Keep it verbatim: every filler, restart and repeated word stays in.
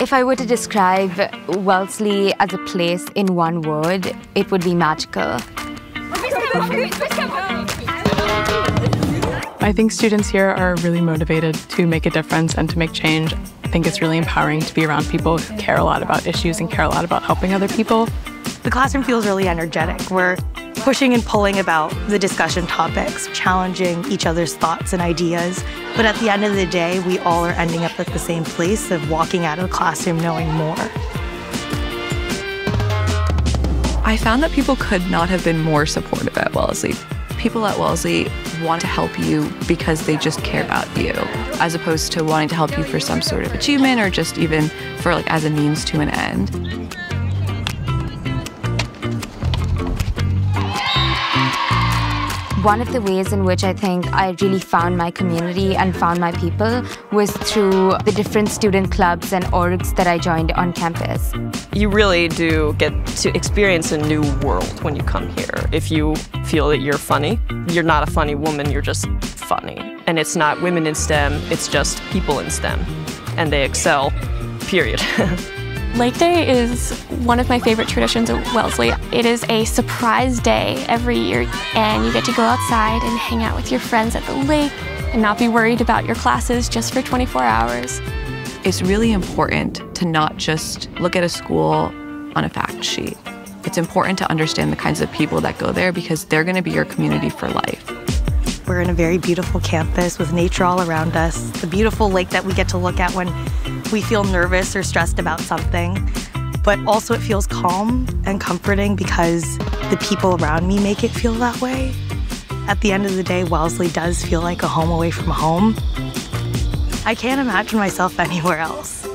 If I were to describe Wellesley as a place in one word, it would be magical. I think students here are really motivated to make a difference and to make change. I think it's really empowering to be around people who care a lot about issues and care a lot about helping other people. The classroom feels really energetic. We're pushing and pulling about the discussion topics, challenging each other's thoughts and ideas. But at the end of the day, we all are ending up at the same place of walking out of the classroom knowing more. I found that people could not have been more supportive at Wellesley. People at Wellesley want to help you because they just care about you, as opposed to wanting to help you for some sort of achievement or just even for like as a means to an end. One of the ways in which I think I really found my community and found my people was through the different student clubs and orgs that I joined on campus. You really do get to experience a new world when you come here. If you feel that you're funny, you're not a funny woman, you're just funny. And it's not women in STEM, it's just people in STEM. And they excel, period. Lake Day is one of my favorite traditions at Wellesley. It is a surprise day every year, and you get to go outside and hang out with your friends at the lake and not be worried about your classes just for twenty-four hours. It's really important to not just look at a school on a fact sheet. It's important to understand the kinds of people that go there because they're going to be your community for life. We're in a very beautiful campus with nature all around us, the beautiful lake that we get to look at when we feel nervous or stressed about something. But also it feels calm and comforting because the people around me make it feel that way. At the end of the day, Wellesley does feel like a home away from home. I can't imagine myself anywhere else.